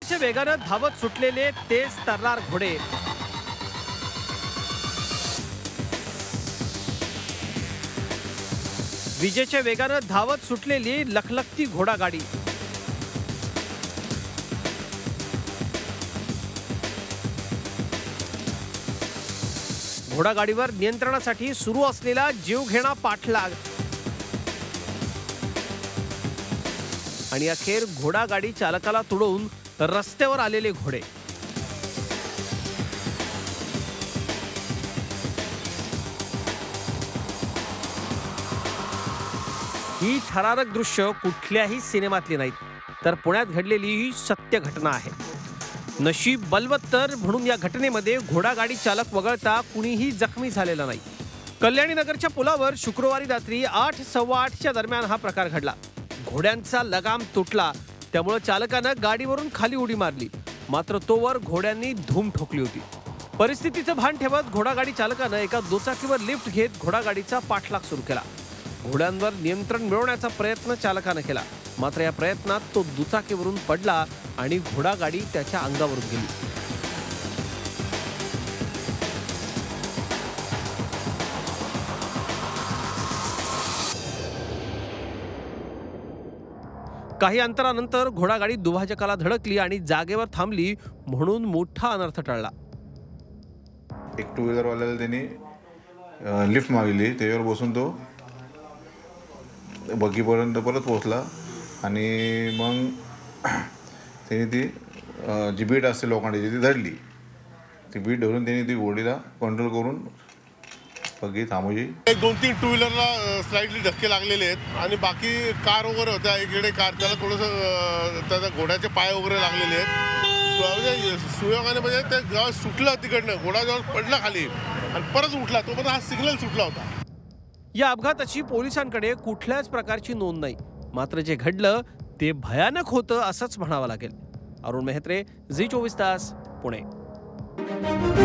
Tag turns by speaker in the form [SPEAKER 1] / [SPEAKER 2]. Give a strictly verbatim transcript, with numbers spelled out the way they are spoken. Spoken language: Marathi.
[SPEAKER 1] वेगाने धावत सुटलेले तेज तर्रार घोडे, विजेच्या वेगाने धावत सुटलेली लखलखती घोडागाडी, घोडागाडीवर नियंत्रणासाठी सुरू असलेला जीवघेणा पाठलाग आणि अखेर घोडागाडी चालकाला तुडवून रस्त्यावर आलेले घोडे. ही थरारक दृश्य कुठल्याही सिनेमातली नाहीत, तर पुण्यात घडलेली ही सत्य घटना आहे. नशीब बलवत्तर म्हणून या घटनेमध्ये घोडागाडी चालक वगळता कुणीही जखमी झालेला नाही. कल्याणी नगरच्या पुलावर शुक्रवारी रात्री आठ सव्वा आठच्या दरम्यान हा प्रकार घडला. घोड्यांचा लगाम तुटला, त्यामुळे चालकानं गाडीवरून खाली उडी मारली, मात्र तोवर घोड्यांनी धूम ठोकली होती. परिस्थितीचं भान ठेवत घोडागाडी चालकानं एका दुचाकीवर लिफ्ट घेत घोडागाडीचा पाठलाग सुरू केला. घोड्यांवर नियंत्रण मिळवण्याचा प्रयत्न चालकानं केला, मात्र या प्रयत्नात तो दुचाकीवरून पडला आणि घोडागाडी त्याच्या अंगावरून गेली. काही अंतरानंतर घोडागाडी दुभाजकाला धडकली आणि जागेवर थांबली, म्हणून मोठा अनर्थ टळला.
[SPEAKER 2] एक टू व्हीलर वाल्याला त्यांनी लिफ्ट मागली, त्याच्यावर बसून तो बगीपर्यंत परत पोहोचला आणि मग त्यांनी ती जी बीट असते लोखंडाची ती धरली. ती बीट धरून त्यांनी ती घोडीला कंट्रोल करून बगी थांबवली.
[SPEAKER 3] एक दोन तीन टू व्हीलरला स्लाइडली धक्के लागलेले आहेत आणि बाकी कार वगैरे होत्या. इकडे कार त्याला थोडंसं त्याच्या घोड्याचे पाय वगैरे लागलेले आहेत. सुयोगाने म्हणजे ते जेव्हा सुटलं तिकडनं, घोडा जेव्हा पडला खाली आणि परत उठला, तोपर्यंत हा सिग्नल सुटला होता.
[SPEAKER 1] या अपघाताची पोलिसांकडे कुठल्याच प्रकारची नोंद नाही, मात्र जे घडलं ते भयानक होतं असंच म्हणावं लागेल. अरुण मेहत्रे, झी चोवीस तास, पुणे.